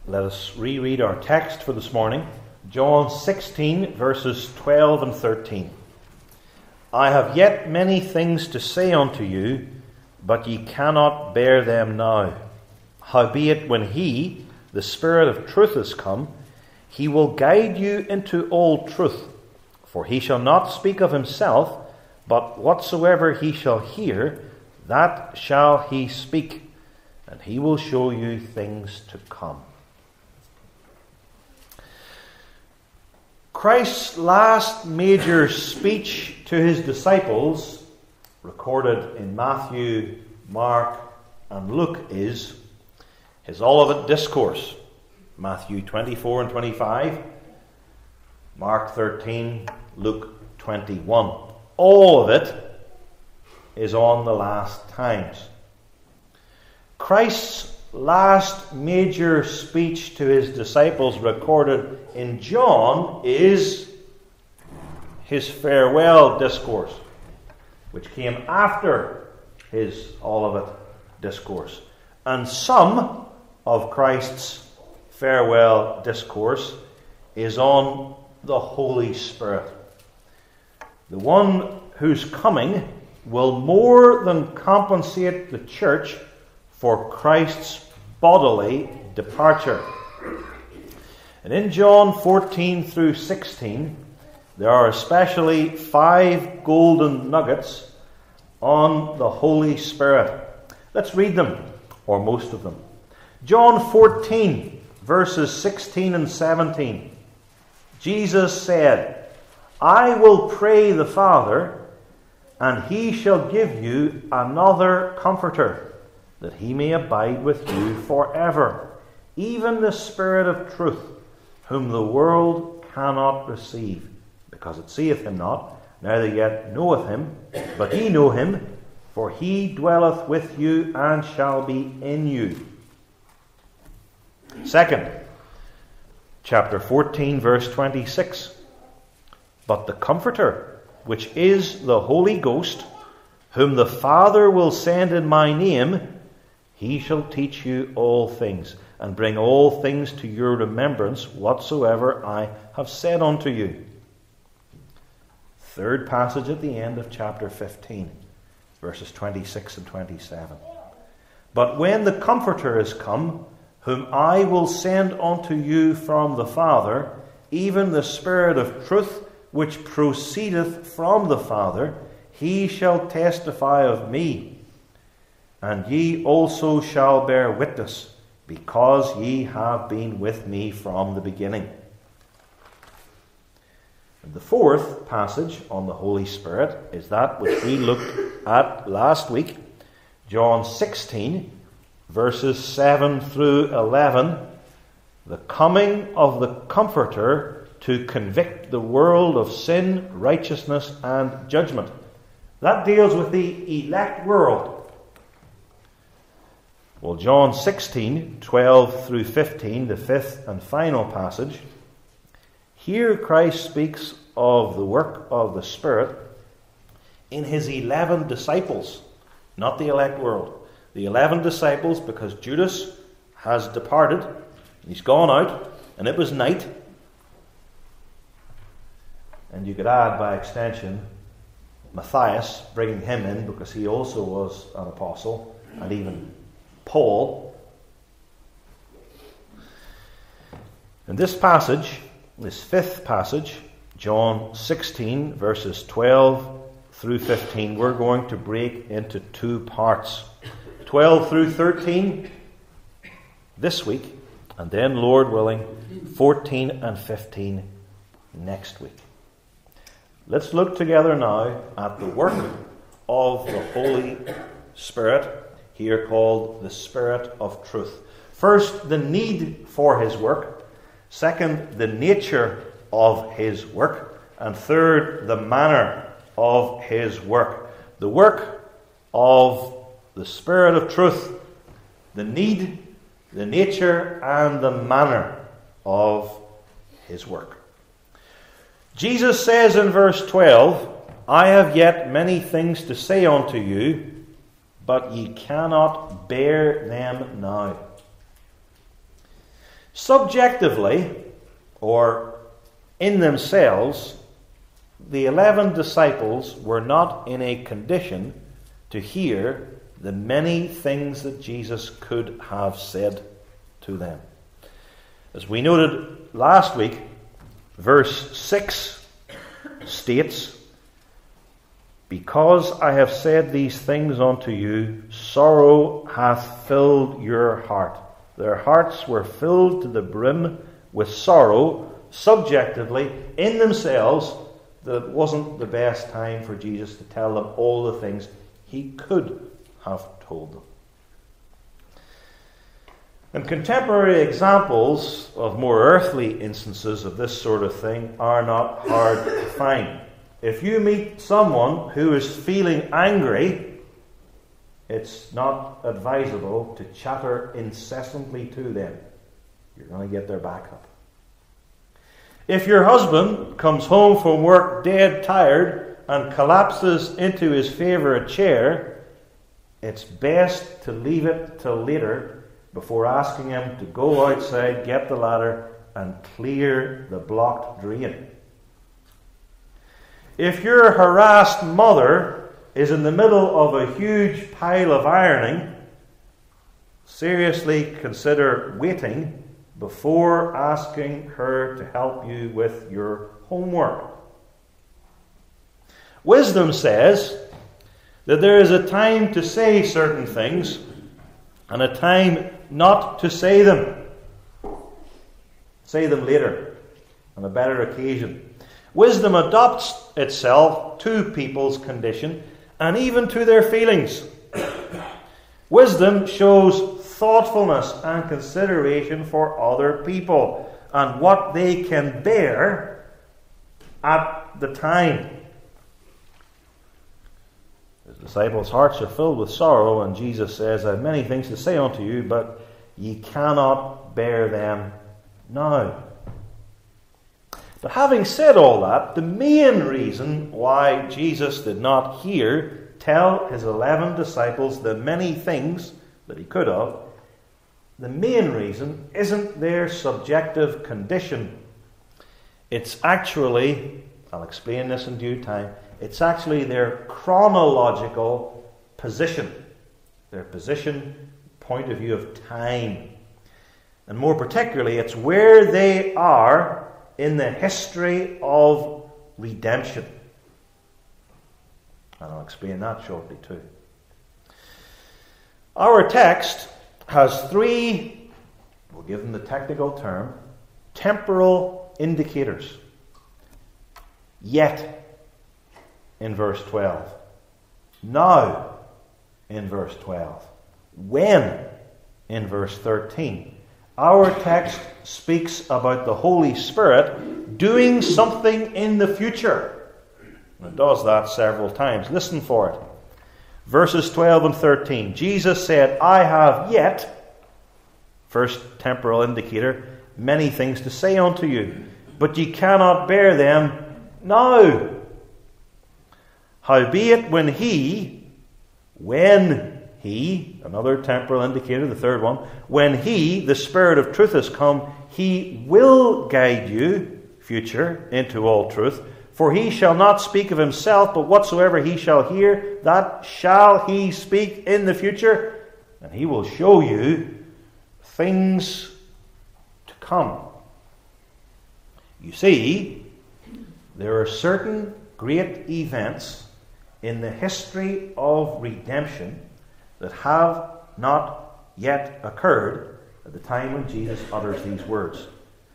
Let us reread our text for this morning. John 16, verses 12 and 13. I have yet many things to say unto you, but ye cannot bear them now. Howbeit, when he, the Spirit of truth, is come, he will guide you into all truth. For he shall not speak of himself, but whatsoever he shall hear, that shall he speak, and he will show you things to come. Christ's last major speech to his disciples, recorded in Matthew, Mark, and Luke, is his Olivet Discourse. Matthew 24 and 25, Mark 13, Luke 21. All of it is on the last times. Christ's last major speech to his disciples, recorded in John, is his farewell discourse, which came after his Olivet Discourse. And some of Christ's farewell discourse is on the Holy Spirit, the one whose coming will more than compensate the church for Christ's bodily departure. And in John 14 through 16, there are especially 5 golden nuggets on the Holy Spirit. Let's read them, or most of them. John 14, verses 16 and 17. Jesus said, I will pray the Father, and he shall give you another Comforter, that he may abide with you forever, even the Spirit of truth, whom the world cannot receive, because it seeth him not, neither yet knoweth him, but ye know him, for he dwelleth with you and shall be in you. Second, chapter 14, verse 26. But the Comforter, which is the Holy Ghost, whom the Father will send in my name, he shall teach you all things, and bring all things to your remembrance whatsoever I have said unto you. Third passage at the end of chapter 15, verses 26 and 27. But when the Comforter is come, whom I will send unto you from the Father, even the Spirit of truth, which proceedeth from the Father, he shall testify of me. And ye also shall bear witness, because ye have been with me from the beginning. And the fourth passage on the Holy Spirit is that which we looked at last week, John 16, verses 7 through 11, the coming of the Comforter to convict the world of sin, righteousness, and judgment. That deals with the elect world. Well, John 16, 12 through 15, the fifth and final passage, here Christ speaks of the work of the Spirit in his 11 disciples, not the elect world. The 11 disciples, because Judas has departed, he's gone out, and it was night. And you could add, by extension, Matthias, bringing him in, because he also was an apostle, and even Paul. In this passage, this fifth passage, John 16, verses 12 through 15, we're going to break into 2 parts. 12 through 13 this week, and then, Lord willing, 14 and 15 next week. Let's look together now at the work of the Holy Spirit, here called the Spirit of Truth. First, the need for his work. Second, the nature of his work. And third, the manner of his work. The work of the Spirit of Truth. The need, the nature, and the manner of his work. Jesus says in verse 12, I have yet many things to say unto you, but ye cannot bear them now. Subjectively, or in themselves, the 11 disciples were not in a condition to hear the many things that Jesus could have said to them. As we noted last week, verse 6 states, "Because I have said these things unto you, sorrow hath filled your heart." Their hearts were filled to the brim with sorrow, subjectively, in themselves, that it wasn't the best time for Jesus to tell them all the things he could have told them. And contemporary examples of more earthly instances of this sort of thing are not hard to find. If you meet someone who is feeling angry, it's not advisable to chatter incessantly to them. You're going to get their back up. If your husband comes home from work dead tired and collapses into his favourite chair, it's best to leave it till later before asking him to go outside, get the ladder, and clear the blocked drain. If your harassed mother is in the middle of a huge pile of ironing, seriously consider waiting before asking her to help you with your homework. Wisdom says that there is a time to say certain things and a time not to say them. Say them later, on a better occasion. Wisdom adopts itself to people's condition and even to their feelings. Wisdom shows thoughtfulness and consideration for other people and what they can bear at the time. His disciples' hearts are filled with sorrow, and Jesus says, "I have many things to say unto you, but ye cannot bear them now." But having said all that, the main reason why Jesus did not here tell his 11 disciples the many things that he could have, the main reason isn't their subjective condition. It's actually, I'll explain this in due time, it's actually their chronological position. Their position, point of view of time. And more particularly, it's where they are in the history of redemption. And I'll explain that shortly too. Our text has 3, we'll give them the technical term, temporal indicators. Yet, in verse 12. Now, in verse 12. When, in verse 13. Our text speaks about the Holy Spirit doing something in the future. And it does that several times. Listen for it. Verses 12 and 13. Jesus said, "I have yet," first temporal indicator, "many things to say unto you, but ye cannot bear them now. Howbeit when he," another temporal indicator, the third one, "when he, the Spirit of truth, is come, he will guide you," future, "into all truth. For he shall not speak of himself, but whatsoever he shall hear, that shall he speak in the future. And he will show you things to come." You see, there are certain great events in the history of redemption that have not yet occurred at the time when Jesus utters these words.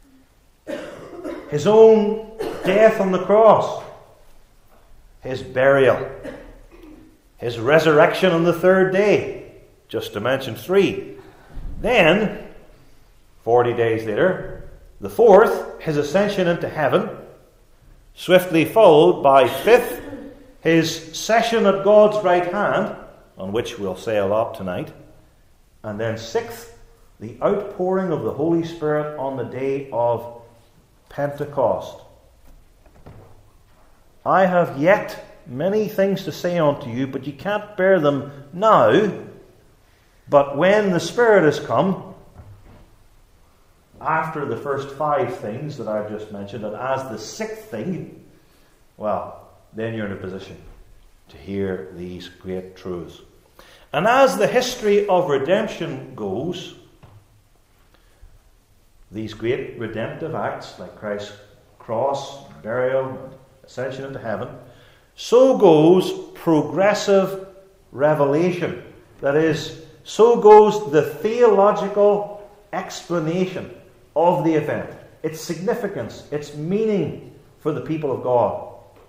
His own death on the cross, his burial, his resurrection on the third day, just to mention 3. Then, 40 days later, the 4th, his ascension into heaven, swiftly followed by 5th, his session at God's right hand, on which we'll say a lot tonight, and then 6th, the outpouring of the Holy Spirit on the day of Pentecost. "I have yet many things to say unto you, but you can't bear them now. But when the Spirit is come," after the first 5 things that I've just mentioned, and as the 6th thing, well, then you're in a position to hear these great truths. And as the history of redemption goes, these great redemptive acts, like Christ's cross, burial, ascension into heaven, so goes progressive revelation. That is, so goes the theological explanation of the event, its significance, its meaning for the people of God.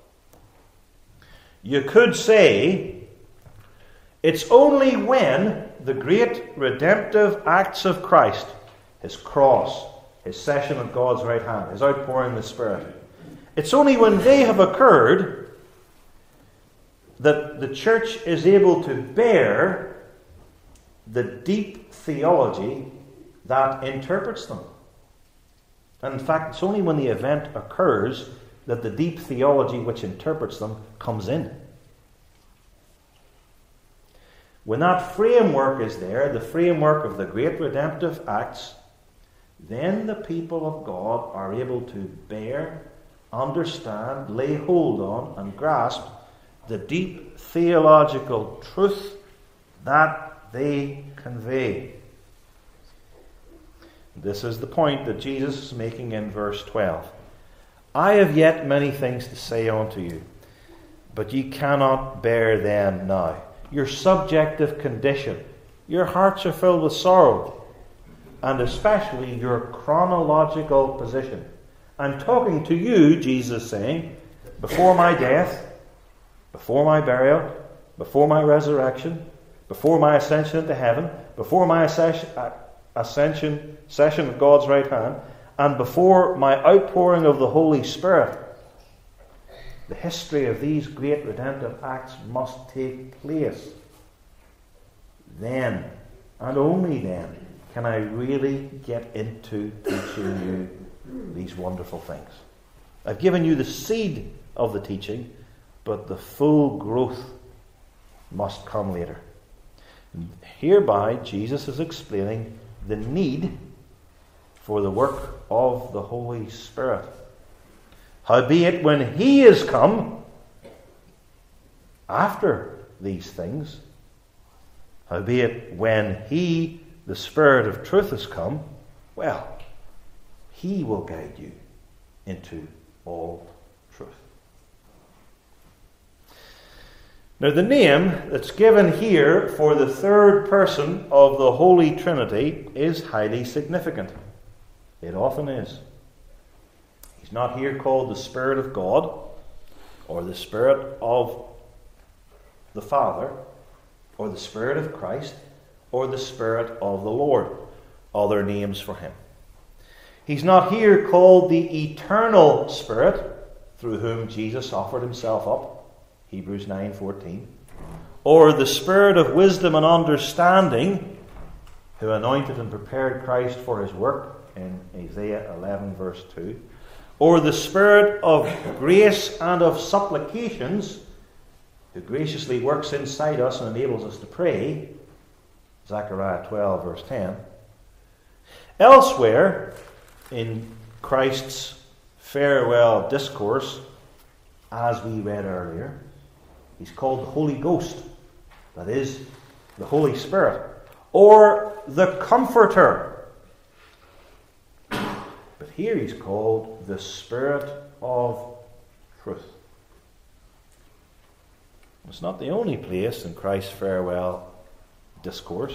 You could say it's only when the great redemptive acts of Christ, his cross, his session at God's right hand, his outpouring of the Spirit, it's only when they have occurred that the church is able to bear the deep theology that interprets them. And in fact, it's only when the event occurs that the deep theology which interprets them comes in. When that framework is there, the framework of the great redemptive acts, then the people of God are able to bear, understand, lay hold on, and grasp the deep theological truth that they convey. This is the point that Jesus is making in verse 12. I have yet many things to say unto you, but ye cannot bear them now. Your subjective condition, your hearts are filled with sorrow, and especially your chronological position. I'm talking to you, Jesus is saying, before my death, before my burial, before my resurrection, before my ascension into heaven, before my ascension, session of God's right hand, and before my outpouring of the Holy Spirit. The history of these great redemptive acts must take place. Then, and only then, can I really get into teaching you these wonderful things. I've given you the seed of the teaching, but the full growth must come later. Hereby, Jesus is explaining the need for the work of the Holy Spirit. Howbeit, when he is come, after these things, howbeit, when he, the Spirit of truth, is come, well, he will guide you into all truth. Now, the name that's given here for the third person of the Holy Trinity is highly significant. It often is. He's not here called the Spirit of God, or the Spirit of the Father, or the Spirit of Christ, or the Spirit of the Lord. Other names for him. He's not here called the Eternal Spirit, through whom Jesus offered himself up, Hebrews 9:14, or the Spirit of wisdom and understanding, who anointed and prepared Christ for his work, in Isaiah 11 verse 2, or the Spirit of grace and of supplications, who graciously works inside us and enables us to pray, Zechariah 12 verse 10. Elsewhere, in Christ's farewell discourse, as we read earlier, he's called the Holy Ghost, that is, the Holy Spirit, or the Comforter. But here he's called the Spirit of Truth. It's not the only place in Christ's farewell discourse.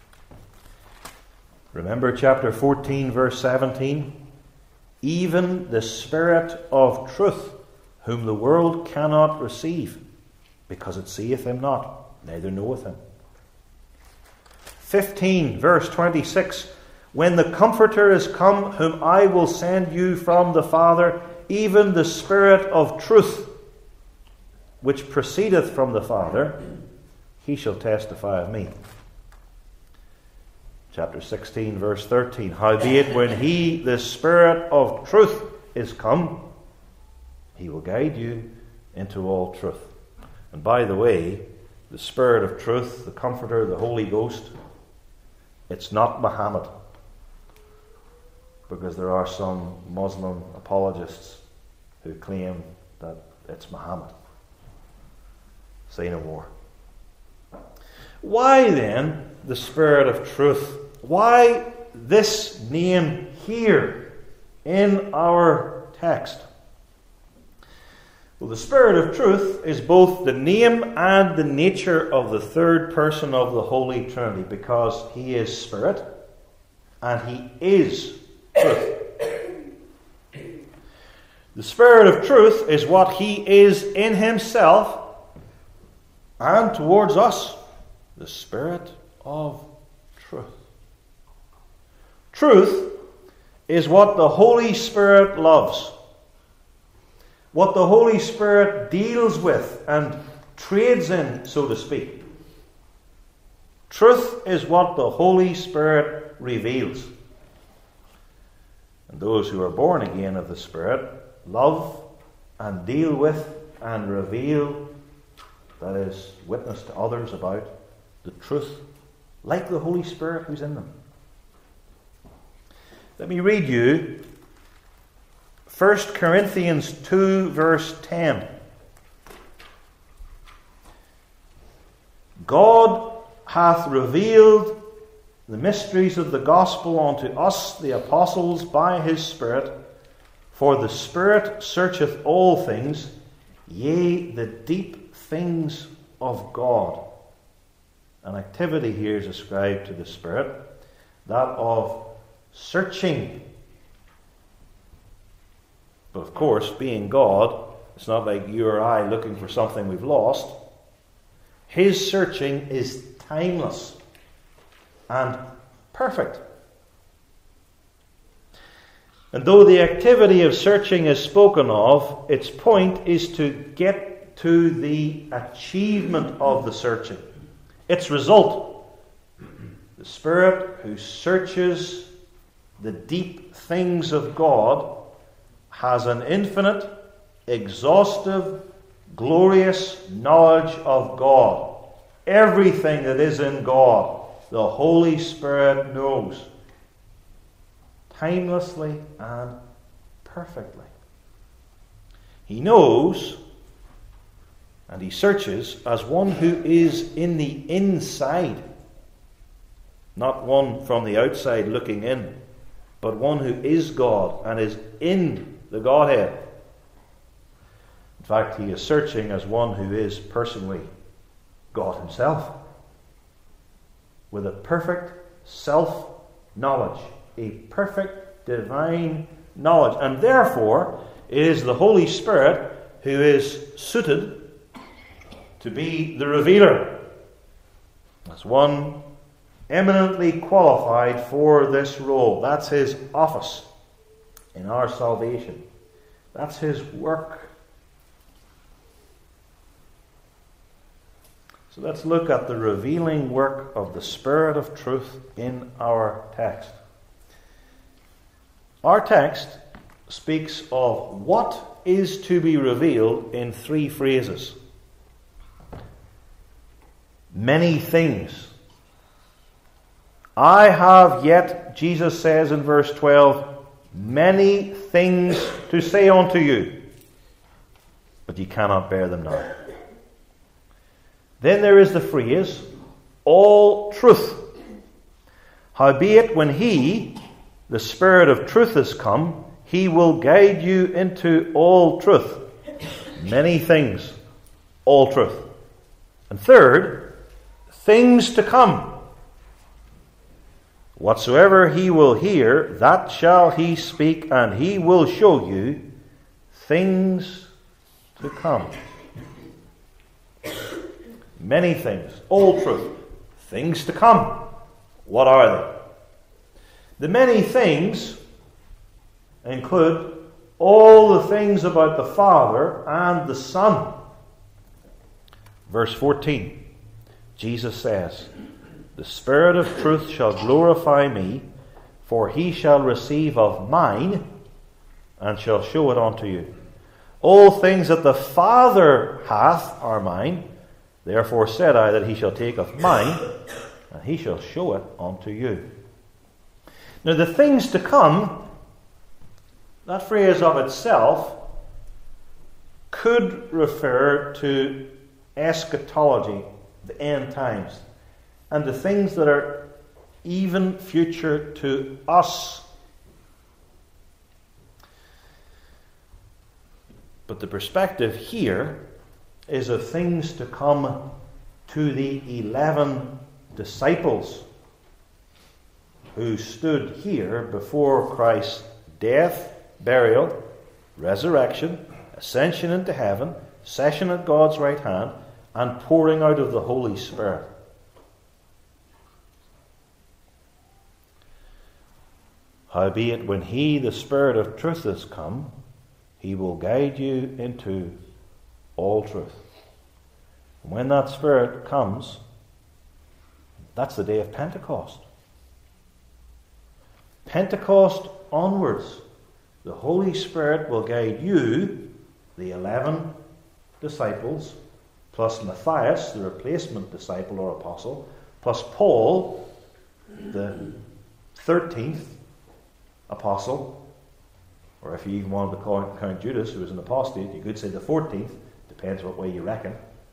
Remember chapter 14, verse 17? Even the Spirit of truth, whom the world cannot receive, because it seeth him not, neither knoweth him. 15, verse 26. When the Comforter is come, whom I will send you from the Father, even the Spirit of truth, which proceedeth from the Father, he shall testify of me. Chapter 16, verse 13. Howbeit, when he, the Spirit of truth, is come, he will guide you into all truth. And by the way, the Spirit of truth, the Comforter, the Holy Ghost, it's not Muhammad. because there are some Muslim apologists who claim that it's Muhammad. Say no more. Why then the Spirit of truth? Why this name here in our text? Well, the Spirit of truth is both the name and the nature of the third person of the Holy Trinity, because he is Spirit and he is truth. The Spirit of truth is what he is in himself and towards us, the Spirit of truth. Truth is what the Holy Spirit loves, what the Holy Spirit deals with and trades in, so to speak. Truth is what the Holy Spirit reveals. And those who are born again of the Spirit love and deal with and reveal, that is, witness to others about the truth, like the Holy Spirit who's in them. Let me read you 1 Corinthians 2 verse 10. God hath revealed the mysteries of the gospel unto us, the apostles, by his Spirit. For the Spirit searcheth all things, yea, the deep things of God. An activity here is ascribed to the Spirit, that of searching. But of course, being God, it's not like you or I looking for something we've lost. His searching is timeless and perfect. And though the activity of searching is spoken of, its point is to get to the achievement of the searching. Its result. The Spirit who searches the deep things of God has an infinite, exhaustive, glorious knowledge of God. Everything that is in God, the Holy Spirit knows. Timelessly and perfectly. He knows and he searches as one who is in the inside. Not one from the outside looking in, but one who is God and is in the Godhead. In fact, he is searching as one who is personally God himself, with a perfect self-knowledge, a perfect divine knowledge. And therefore, it is the Holy Spirit who is suited to be the revealer, as one eminently qualified for this role. That's his office in our salvation. That's his work. So let's look at the revealing work of the Spirit of truth in our text. Our text speaks of what is to be revealed in three phrases. Many things. I have yet, Jesus says in verse 12, many things to say unto you, but ye cannot bear them now. Then there is the phrase, all truth. Howbeit when he, the Spirit of truth, is come, he will guide you into all truth. Many things, all truth. And third, things to come. Whatsoever he will hear, that shall he speak, and he will show you things to come. Many things, all truth, things to come. What are they? The many things include all the things about the Father and the Son. Verse 14, Jesus says, the Spirit of truth shall glorify me, for he shall receive of mine, and shall show it unto you. All things that the Father hath are mine. Therefore said I that he shall take of mine, and he shall show it unto you. Now the things to come that phrase of itself could refer to eschatology, the end times, and the things that are even future to us. But the perspective here is of things to come to the 11 disciples who stood here before Christ's death, burial, resurrection, ascension into heaven, session at God's right hand, and pouring out of the Holy Spirit. Howbeit, when He, the Spirit of truth, is come, He will guide you into all truth. And when that Spirit comes, that's the day of Pentecost. Pentecost onwards, the Holy Spirit will guide you, the 11 disciples, plus Matthias, the replacement disciple or apostle, plus Paul, the 13th apostle, or if you even wanted to count Judas, who was an apostate, you could say the 14th, depends what way you reckon.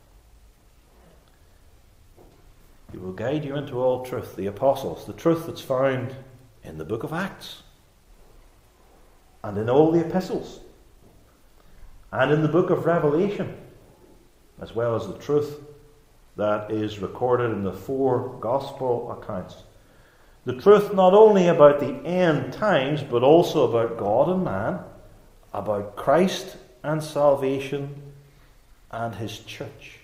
He will guide you into all truth, the apostles, the truth that's found in the book of Acts, and in all the epistles, and in the book of Revelation, as well as the truth that is recorded in the 4 gospel accounts. The truth not only about the end times, but also about God and man, about Christ and salvation and His church.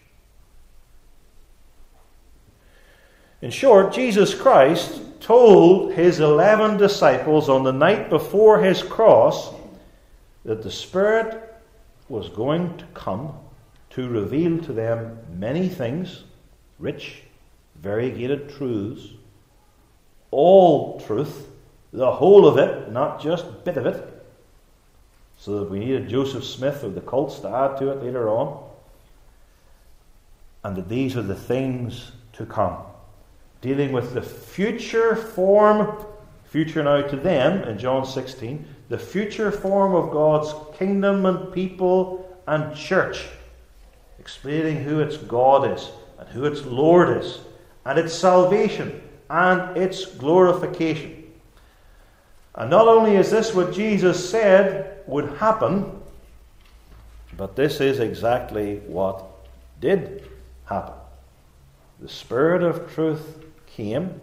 In short, Jesus Christ told His 11 disciples on the night before His cross that the Spirit was going to come to reveal to them many things, rich, variegated truths, all truth, the whole of it, not just a bit of it, so that we needed Joseph Smith or the cults to add to it later on, and that these are the things to come, dealing with the future form, future now to them in John 16, the future form of God's kingdom and people and church, explaining who its God is and who its Lord is and its salvation and its glorification. And not only is this what Jesus said would happen, but this is exactly what did happen. The Spirit of truth came,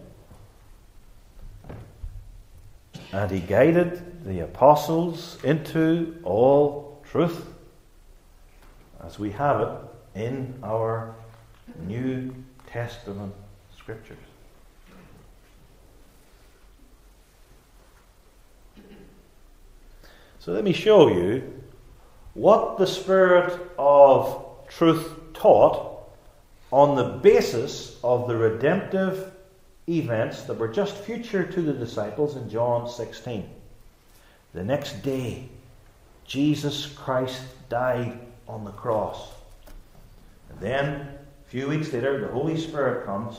and He guided the apostles into all truth, as we have it in our New Testament scriptures. So let me show you what the Spirit of truth taught on the basis of the redemptive events that were just future to the disciples in John 16. The next day, Jesus Christ died on the cross. And then, a few weeks later, the Holy Spirit comes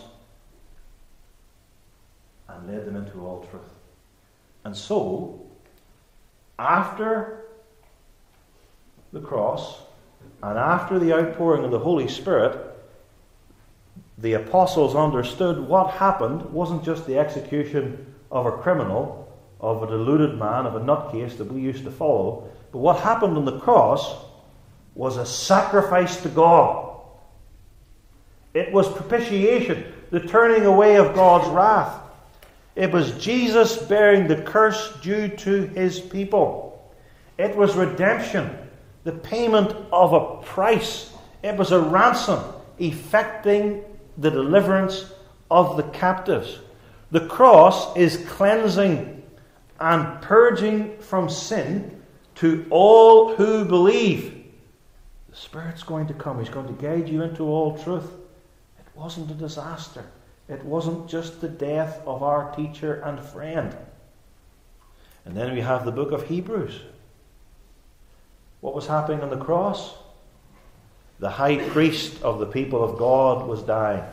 and led them into all truth. And so, after the cross and after the outpouring of the Holy Spirit, the apostles understood what happened wasn't just the execution of a criminal, of a deluded man, of a nutcase that we used to follow, but what happened on the cross was a sacrifice to God. It was propitiation, the turning away of God's wrath. It was Jesus bearing the curse due to His people. It was redemption, the payment of a price. It was a ransom, effecting the deliverance of the captives. The cross is cleansing and purging from sin to all who believe. The Spirit's going to come. He's going to guide you into all truth. It wasn't a disaster. It wasn't just the death of our teacher and friend. And then we have the book of Hebrews. What was happening on the cross? The high priest of the people of God was dying.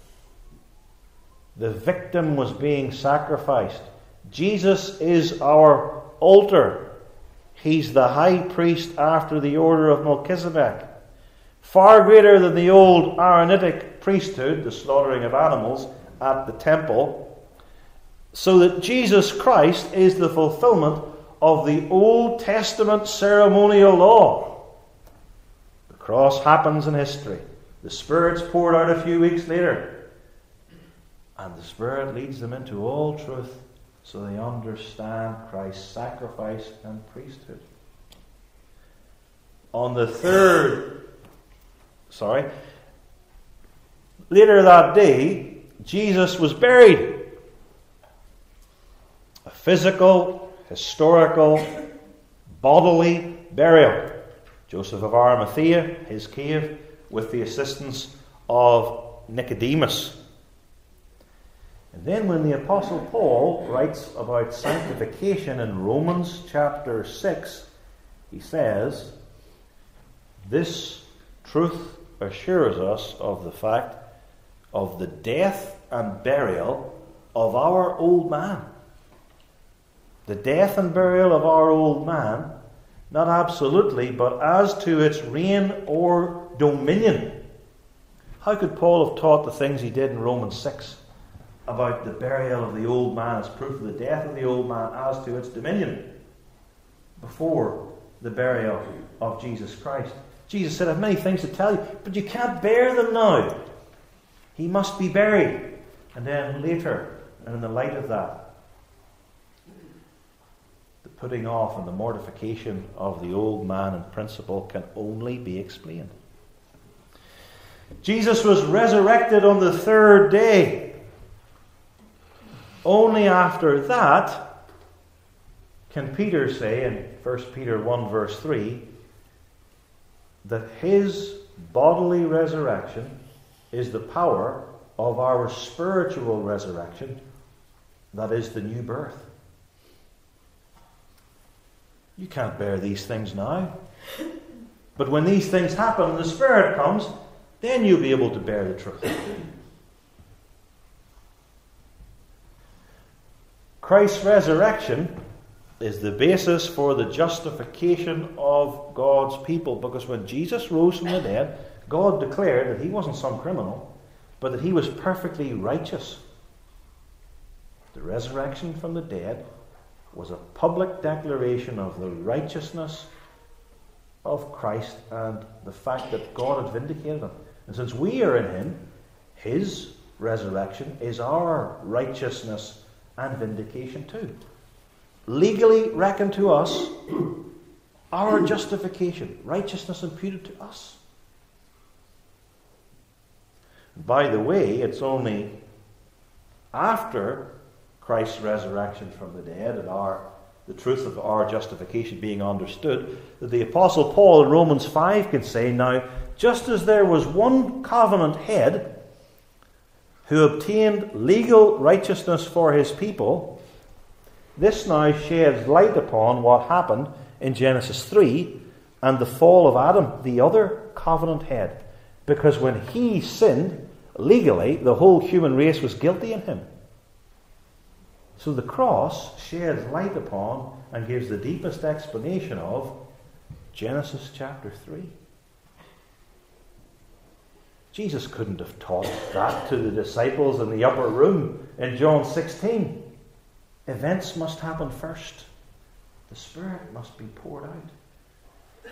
The victim was being sacrificed. Jesus is our altar. He's the high priest after the order of Melchizedek. Far greater than the old Aaronitic priesthood, the slaughtering of animals at the temple. So that Jesus Christ is the fulfillment of the Old Testament ceremonial law. The cross happens in history. The Spirit's poured out a few weeks later. And the Spirit leads them into all truth so they understand Christ's sacrifice and priesthood. Later that day, Jesus was buried. A physical, historical, bodily burial. Joseph of Arimathea, his cave, with the assistance of Nicodemus. And then when the Apostle Paul writes about sanctification in Romans chapter 6, he says, "This truth assures us of the fact of the death and burial of our old man." The death and burial of our old man, not absolutely, but as to its reign or dominion. How could Paul have taught the things he did in Romans 6 about the burial of the old man as proof of the death of the old man as to its dominion before the burial of Jesus Christ? Jesus said, "I have many things to tell you, but you can't bear them now." He must be buried. And then later, and in the light of that, the putting off and the mortification of the old man in principle can only be explained. Jesus was resurrected on the third day. Only after that can Peter say in 1 Peter 1 verse 3 that his bodily resurrection is the power of our spiritual resurrection, that is the new birth. You can't bear these things now. But when these things happen and the Spirit comes, then you'll be able to bear the truth. Christ's resurrection is the basis for the justification of God's people. Because when Jesus rose from the dead, God declared that he wasn't some criminal, but that he was perfectly righteous. The resurrection from the dead was a public declaration of the righteousness of Christ and the fact that God had vindicated him. And since we are in him, his resurrection is our righteousness and vindication too. Legally reckoned to us, our justification, righteousness imputed to us. By the way, it's only after Christ's resurrection from the dead and the truth of our justification being understood that the Apostle Paul in Romans 5 can say, "Now, just as there was one covenant head who obtained legal righteousness for his people, this now sheds light upon what happened in Genesis 3 and the fall of Adam, the other covenant head. Because when he sinned, legally, the whole human race was guilty in him." So the cross sheds light upon and gives the deepest explanation of Genesis chapter 3. Jesus couldn't have taught that to the disciples in the upper room in John 16. Events must happen first. The Spirit must be poured out.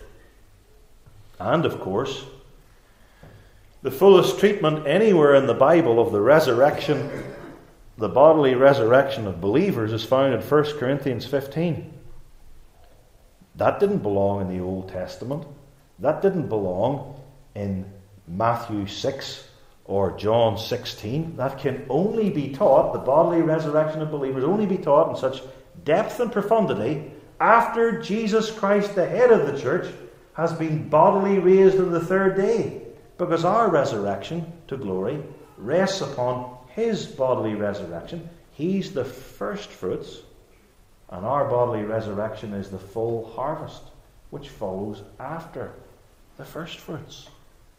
And, of course, the fullest treatment anywhere in the Bible of the resurrection, the bodily resurrection of believers, is found in 1 Corinthians 15. That didn't belong in the Old Testament. That didn't belong in Matthew 6 or John 16. That can only be taught, the bodily resurrection of believers, only be taught in such depth and profundity after Jesus Christ, the head of the church, has been bodily raised on the third day. Because our resurrection to glory rests upon his bodily resurrection. He's the first fruits, and our bodily resurrection is the full harvest, which follows after the first fruits.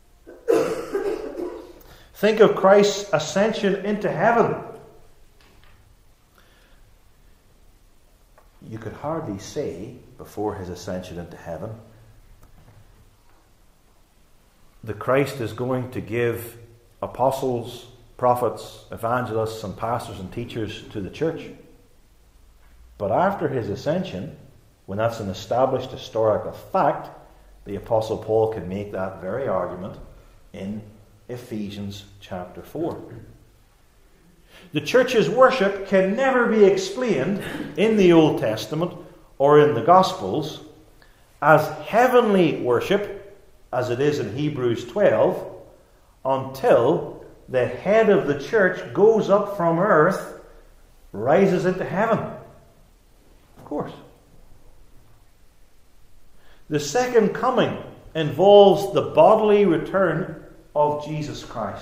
Think of Christ's ascension into heaven. you could hardly say, before his ascension into heaven, the Christ is going to give apostles, prophets, evangelists, and pastors and teachers to the church. But after his ascension, when that's an established historical fact, the Apostle Paul can make that very argument in Ephesians chapter 4. The church's worship can never be explained in the Old Testament or in the Gospels as heavenly worship, as it is in Hebrews 12, until the head of the church goes up from earth, rises into heaven. Of course. The second coming involves the bodily return of Jesus Christ.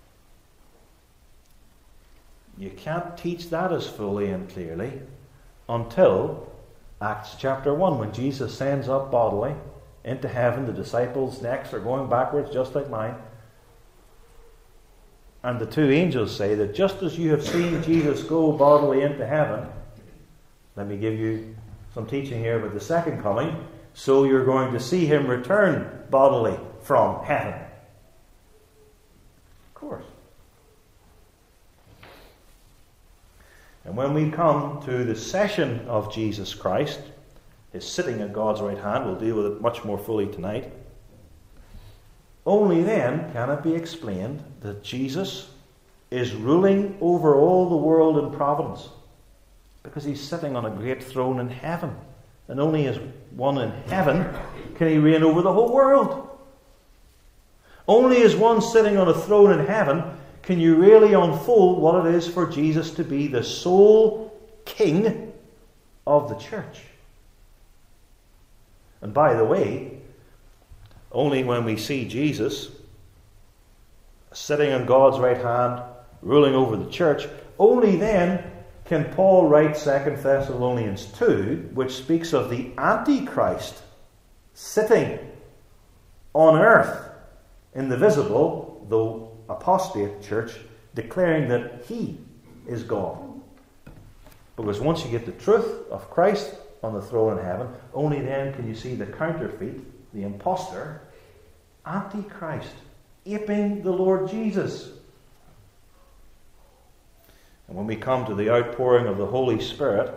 You can't teach that as fully and clearly until Acts chapter 1, when Jesus sends up bodily into heaven. The disciples' necks are going backwards just like mine. And the two angels say that just as you have seen Jesus go bodily into heaven, let me give you some teaching here about the second coming, so you're going to see him return bodily from heaven. Of course. And when we come to the session of Jesus Christ, his sitting at God's right hand, we'll deal with it much more fully tonight. Only then can it be explained that Jesus is ruling over all the world in providence, because he's sitting on a great throne in heaven. And only as one in heaven can he reign over the whole world. Only as one sitting on a throne in heaven can you really unfold what it is for Jesus to be the sole king of the church. And by the way, only when we see Jesus sitting on God's right hand, ruling over the church, only then can Paul write 2 Thessalonians 2, which speaks of the Antichrist sitting on earth in the visible, though apostate church, declaring that he is God. Because once you get the truth of Christ on the throne in heaven, only then can you see the counterfeit, the impostor, Antichrist, aping the Lord Jesus. And when we come to the outpouring of the Holy Spirit,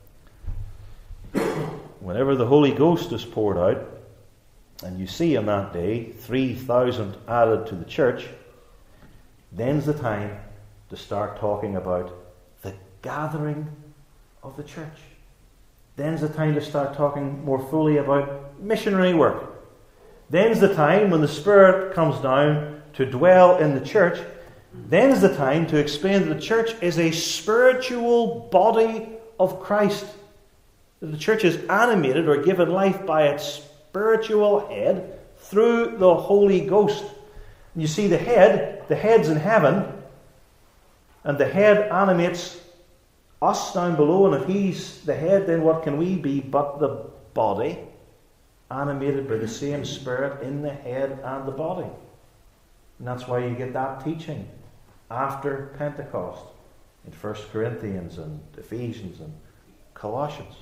whenever the Holy Ghost is poured out, and you see on that day 3,000 added to the church, then's the time to start talking about the gathering of the church. Then's the time to start talking more fully about missionary work. Then's the time when the Spirit comes down to dwell in the church. Then is the time to explain that the church is a spiritual body of Christ. That the church is animated or given life by its spiritual head through the Holy Ghost. And you see the head's in heaven, and the head animates us down below, and if he's the head, then what can we be but the body, animated by the same Spirit in the head and the body? And that's why you get that teaching after Pentecost in 1 Corinthians and Ephesians and Colossians.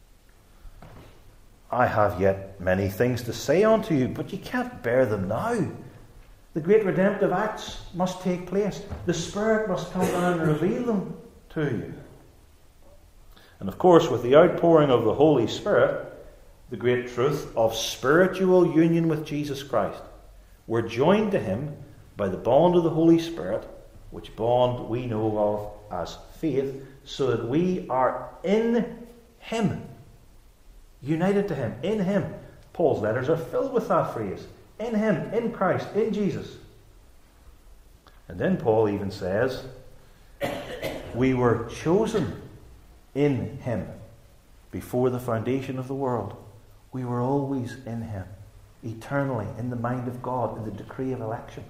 I have yet many things to say unto you, but you can't bear them now. The great redemptive acts must take place. The Spirit must come down and reveal them to you. And of course, with the outpouring of the Holy Spirit, the great truth of spiritual union with Jesus Christ, we're joined to him by the bond of the Holy Spirit, which bond we know of as faith, so that we are in him, united to him, in him. Paul's letters are filled with that phrase. In him, in Christ, in Jesus. And then Paul even says, we were chosen in him before the foundation of the world. We were always in him, eternally, in the mind of God, in the decree of election.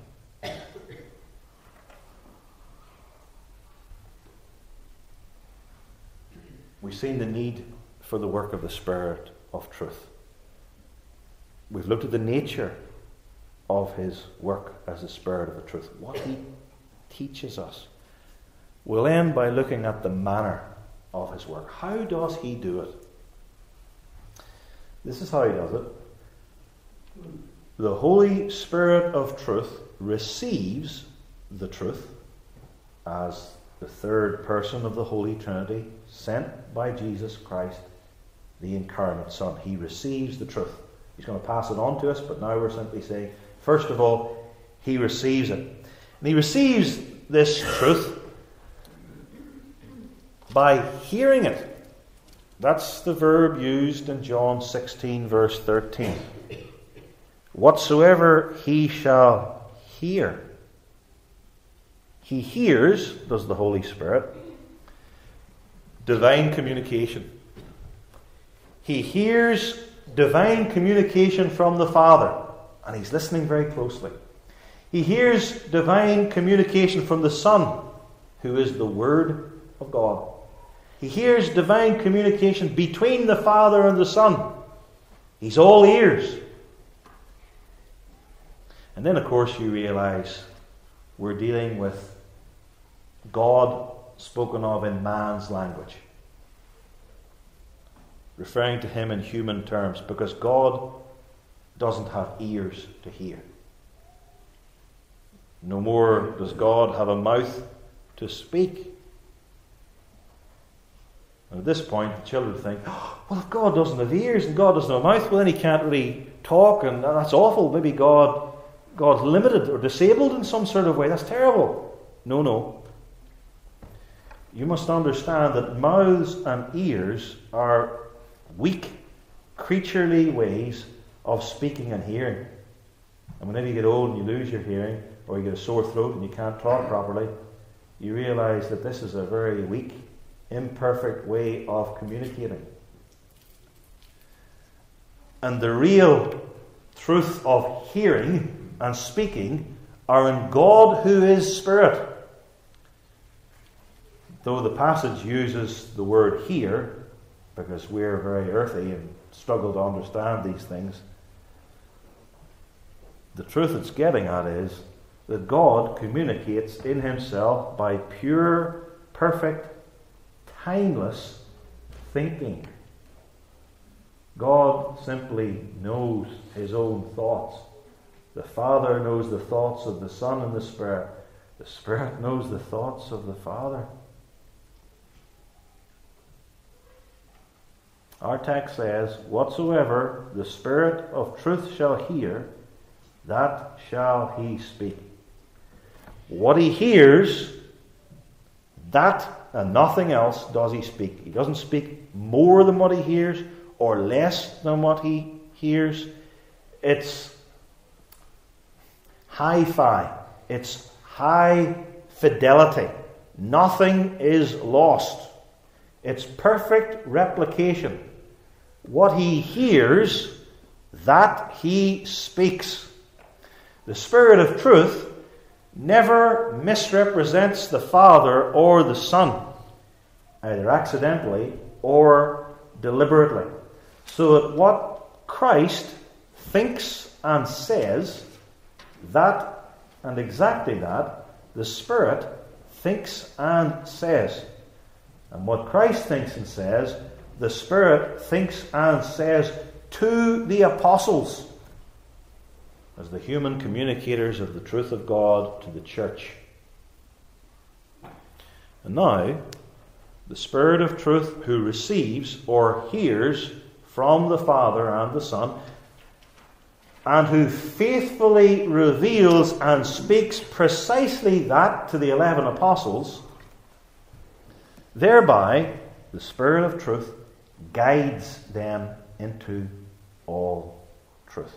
We've seen the need for the work of the Spirit of truth. We've looked at the nature of his work as the Spirit of the truth, what he teaches us. We'll end by looking at the manner of his work. How does he do it? This is how he does it. The Holy Spirit of truth receives the truth as the third person of the Holy Trinity, sent by Jesus Christ, the incarnate Son. He receives the truth. He's going to pass it on to us, but now we're simply saying, first of all, he receives it. And he receives this truth by hearing it. That's the verb used in John 16, verse 13. Whatsoever he shall hear. He hears, does the Holy Spirit, divine communication. He hears divine communication from the Father, and he's listening very closely. He hears divine communication from the Son, who is the Word of God. He hears divine communication between the Father and the Son. He's all ears. And then, of course, you realize we're dealing with God spoken of in man's language, referring to him in human terms, because God doesn't have ears to hear. No more does God have a mouth to speak. And at this point, the children think, well, if God doesn't have ears and God doesn't have a mouth, well, then he can't really talk, and that's awful. Maybe God's limited or disabled in some sort of way. That's terrible. No. You must understand that mouths and ears are weak, creaturely ways of speaking and hearing. And whenever you get old and you lose your hearing, or you get a sore throat and you can't talk properly, you realize that this is a very weak, imperfect way of communicating. And the real truth of hearing and speaking are in God, who is Spirit. Though the passage uses the word hear, because we're very earthy and struggle to understand these things, the truth it's getting at is that God communicates in himself by pure, perfect, timeless thinking. God simply knows his own thoughts. The Father knows the thoughts of the Son and the Spirit. The Spirit knows the thoughts of the Father. Our text says, whatsoever the Spirit of truth shall hear, that shall he speak. What he hears, that and nothing else does he speak. He doesn't speak more than what he hears or less than what he hears. It's hi-fi. It's high fidelity. Nothing is lost. It's perfect replication. What he hears, that he speaks. The Spirit of truth never misrepresents the Father or the Son, either accidentally or deliberately. So that what Christ thinks and says, that and exactly that, the Spirit thinks and says. And what Christ thinks and says, the Spirit thinks and says to the apostles, as the human communicators of the truth of God to the church. And now, the Spirit of truth who receives or hears from the Father and the Son, and who faithfully reveals and speaks precisely that to the 11 apostles, thereby the Spirit of truth guides them into all truth.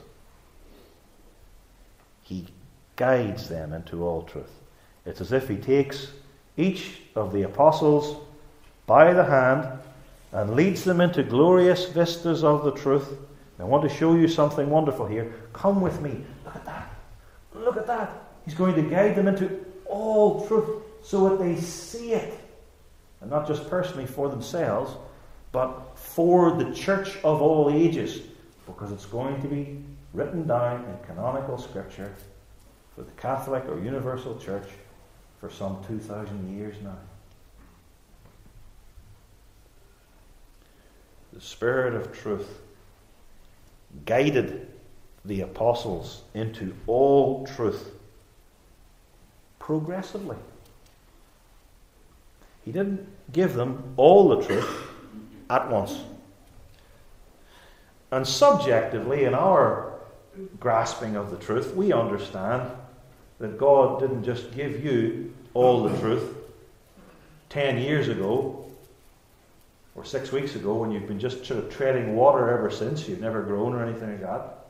He guides them into all truth. It's as if he takes each of the apostles by the hand and leads them into glorious vistas of the truth. I want to show you something wonderful here. Come with me. Look at that. Look at that. He's going to guide them into all truth so that they see it. And not just personally for themselves, but for the church of all ages. Because it's going to be written down in canonical scripture for the Catholic or universal church for some 2,000 years now. the Spirit of truth, guided the apostles into all truth progressively. He didn't give them all the truth at once. And subjectively, in our grasping of the truth, we understand that God didn't just give you all the truth 10 years ago or 6 weeks ago when you've been just sort of treading water ever since. You've never grown or anything like that.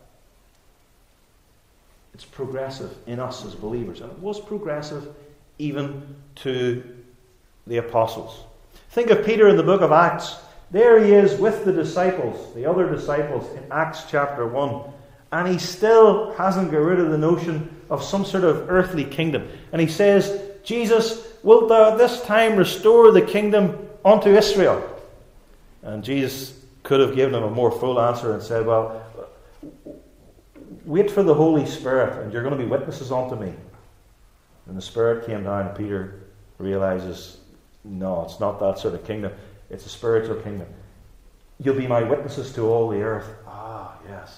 It's progressive in us as believers. And it was progressive even to the apostles. Think of Peter in the book of Acts. There he is with the disciples, the other disciples, in Acts chapter 1. And he still hasn't got rid of the notion of some sort of earthly kingdom. And he says, Jesus, wilt thou at this time restore the kingdom unto Israel? And Jesus could have given him a more full answer and said, well, wait for the Holy Spirit and you're going to be witnesses unto me. And the Spirit came down and Peter realizes, no, it's not that sort of kingdom. It's a spiritual kingdom. You'll be my witnesses to all the earth. Ah, yes.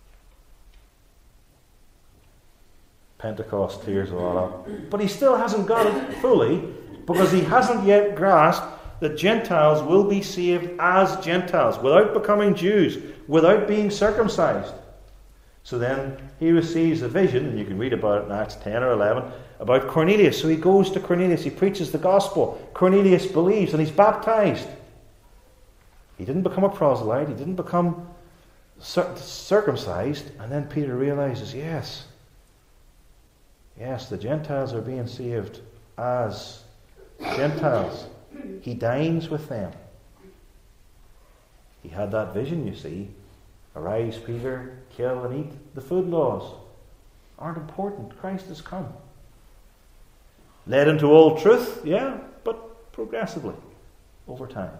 Pentecost clears a lot up. But he still hasn't got it fully because he hasn't yet grasped that Gentiles will be saved as Gentiles without becoming Jews, without being circumcised. So then he receives a vision, and you can read about it in Acts 10 or 11, about Cornelius. So he goes to Cornelius, he preaches the gospel. Cornelius believes and he's baptized. He didn't become a proselyte, he didn't become circumcised. And then Peter realizes, yes, the Gentiles are being saved as Gentiles. He dines with them. He had that vision, you see. Arise, Peter, kill and eat. The food laws aren't important. Christ has come. Led into all truth, yeah, but progressively, over time.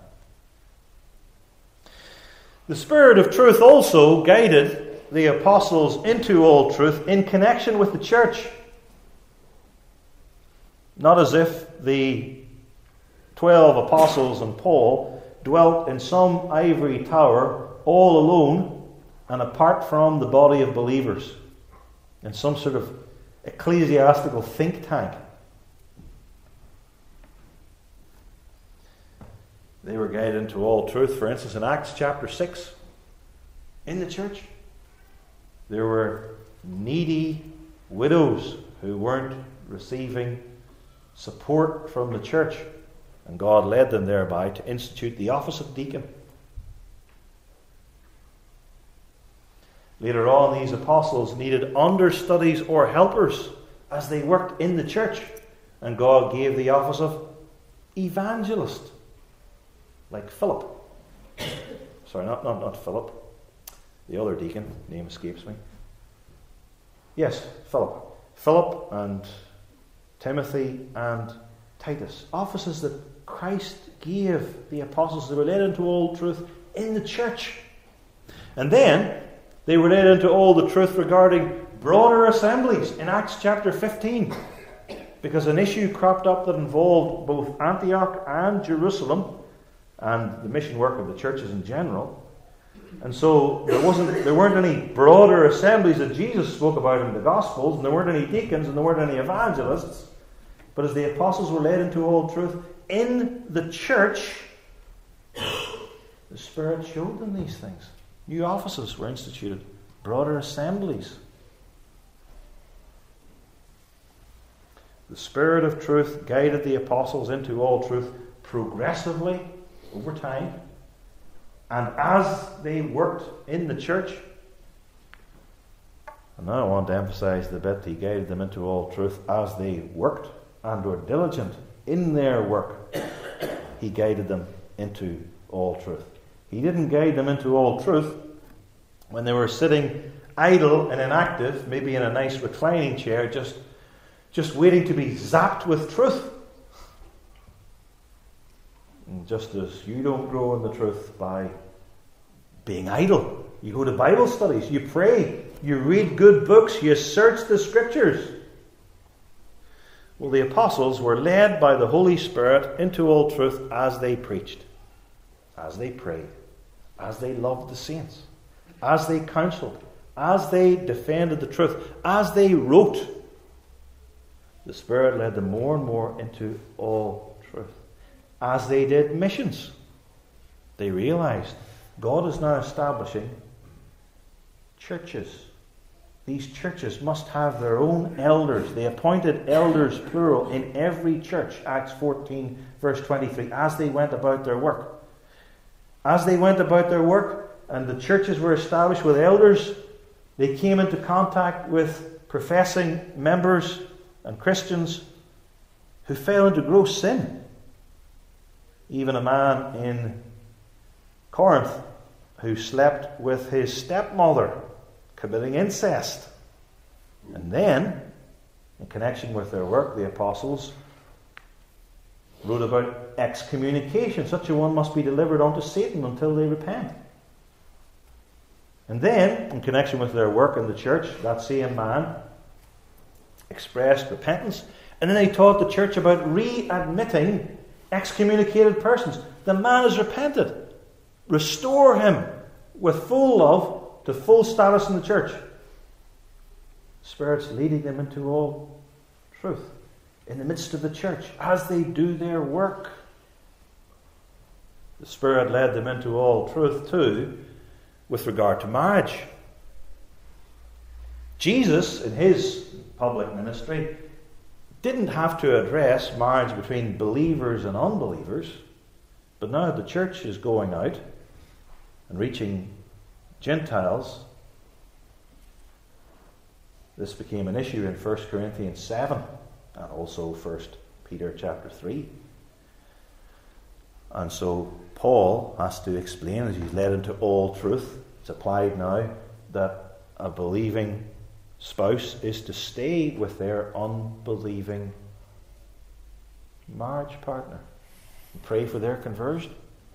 The Spirit of truth also guided the apostles into all truth in connection with the church. Not as if the 12 apostles and Paul dwelt in some ivory tower all alone and apart from the body of believers in some sort of ecclesiastical think tank. They were guided into all truth. For instance, in Acts chapter 6, in the church, there were needy widows who weren't receiving support from the church. And God led them thereby to institute the office of deacon. Later on, these apostles needed understudies or helpers as they worked in the church. And God gave the office of evangelist. Like Philip. Sorry, not Philip. The other deacon, name escapes me. Yes, Philip. Philip and Timothy and Titus. Offices that Christ gave the apostles. They were led into all truth in the church. And then they were led into all the truth regarding broader assemblies in Acts chapter 15. Because an issue cropped up that involved both Antioch and Jerusalem and the mission work of the churches in general. And so there weren't any broader assemblies that Jesus spoke about in the Gospels, and there weren't any deacons, and there weren't any evangelists. But as the apostles were led into all truth in the church, the Spirit showed them these things. New offices were instituted, broader assemblies. The Spirit of truth guided the apostles into all truth progressively over time. And as they worked in the church, and now I want to emphasize the bit, he guided them into all truth as they worked and were diligent in their work. He guided them into all truth. He didn't guide them into all truth when they were sitting idle and inactive, maybe in a nice reclining chair, just waiting to be zapped with truth. And just as you don't grow in the truth by being idle, you go to Bible studies, you pray, you read good books, you search the Scriptures. Well, the apostles were led by the Holy Spirit into all truth as they preached, as they prayed, as they loved the saints, as they counselled, as they defended the truth, as they wrote, the Spirit led them more and more into all truth. As they did missions, they realized God is now establishing churches. These churches must have their own elders. They appointed elders, plural, in every church. Acts 14, verse 23, as they went about their work. As they went about their work and the churches were established with elders, they came into contact with professing members and Christians who fell into gross sin. Even a man in Corinth who slept with his stepmother, committing incest. And then, in connection with their work, the apostles wrote about excommunication. Such a one must be delivered unto Satan until they repent. And then, in connection with their work in the church, that same man expressed repentance. And then they taught the church about readmitting excommunicated persons. The man has repented. Restore him with full love to full status in the church. Spirit's leading them into all truth in the midst of the church as they do their work. The Spirit led them into all truth too with regard to marriage. Jesus, in his public ministry, didn't have to address marriage between believers and unbelievers, but now the church is going out and reaching Gentiles. This became an issue in 1 Corinthians 7 and also 1 Peter chapter 3. And so Paul has to explain, as he's led into all truth, it's applied now, that a believing spouse is to stay with their unbelieving marriage partner and pray for their conversion.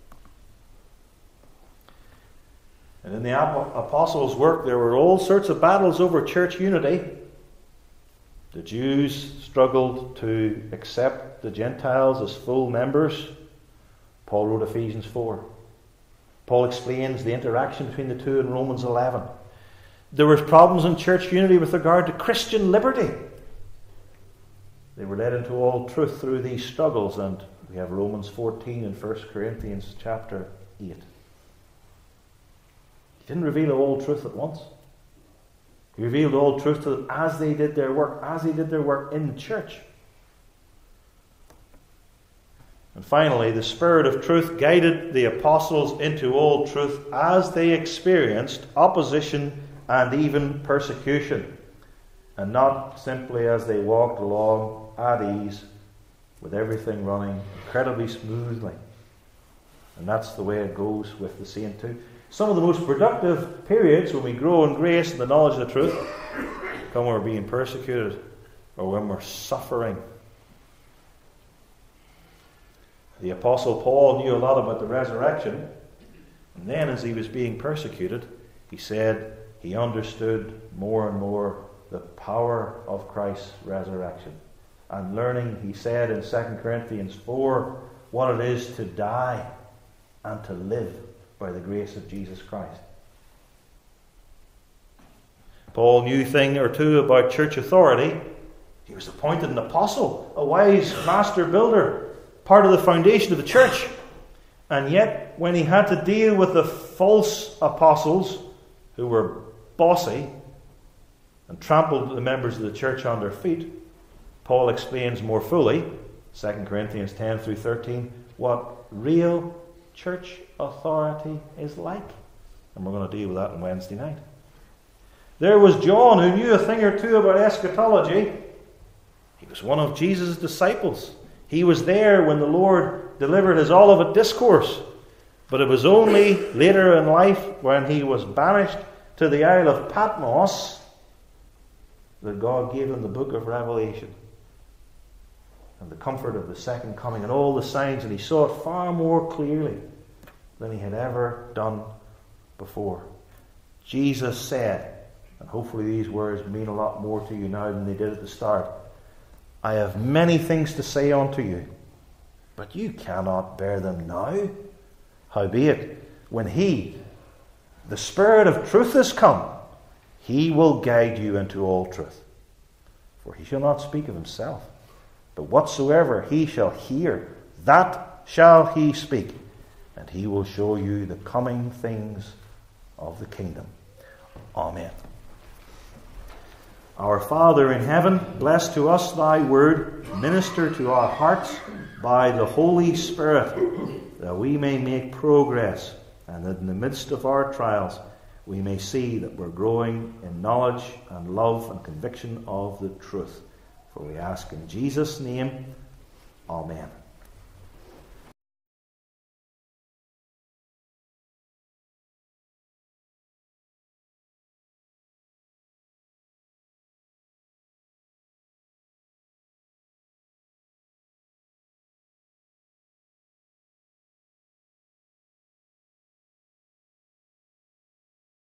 And in the apostles' work, there were all sorts of battles over church unity. The Jews struggled to accept the Gentiles as full members. Paul wrote Ephesians 4. Paul explains the interaction between the two in Romans 11. There were problems in church unity with regard to Christian liberty. They were led into all truth through these struggles, and we have Romans 14 and 1 Corinthians chapter 8. He didn't reveal all truth at once. He revealed all truth to them as they did their work in the church. And finally, the Spirit of truth guided the apostles into all truth as they experienced opposition and even persecution, and not simply as they walked along at ease with everything running incredibly smoothly. And that's the way it goes with the saint too. Some of the most productive periods when we grow in grace and the knowledge of the truth come when we're being persecuted or when we're suffering. The Apostle Paul knew a lot about the resurrection, and then as he was being persecuted, he said he understood more and more the power of Christ's resurrection. And learning, he said in 2 Corinthians 4, what it is to die and to live by the grace of Jesus Christ. Paul knew a thing or two about church authority. He was appointed an apostle, a wise master builder, part of the foundation of the church. And yet, when he had to deal with the false apostles who were bossy and trampled the members of the church on their feet, Paul explains more fully, 2 Corinthians 10 through 13, what real church authority is like. And we're going to deal with that on Wednesday night. There was John, who knew a thing or two about eschatology. He was one of Jesus' disciples. He was there when the Lord delivered his Olivet Discourse. But it was only later in life, when he was banished to the Isle of Patmos, that God gave him the book of Revelation and the comfort of the second coming and all the signs, and he saw it far more clearly than he had ever done before. Jesus said, and hopefully these words mean a lot more to you now than they did at the start, I have many things to say unto you, but you cannot bear them now. Howbeit, when He, the Spirit of truth, is come, He will guide you into all truth. For He shall not speak of Himself, but whatsoever He shall hear, that shall He speak, and He will show you the coming things of the kingdom. Amen. Our Father in heaven, bless to us Thy word, minister to our hearts by the Holy Spirit, that we may make progress, and that in the midst of our trials we may see that we're growing in knowledge and love and conviction of the truth. For we ask in Jesus' name, Amen.